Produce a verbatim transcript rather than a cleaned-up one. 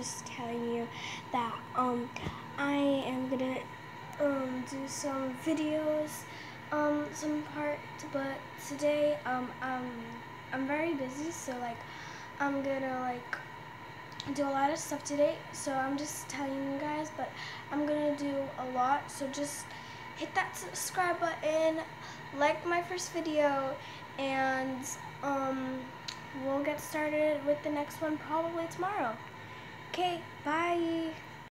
just telling you that um I am gonna um do some videos, um some part, but today um um I'm very busy, so like I'm gonna like do a lot of stuff today, so I'm just telling you guys, but I'm gonna do a lot, so just hit that subscribe button, like my first video, and um we'll get started with the next one probably tomorrow. Okay, bye.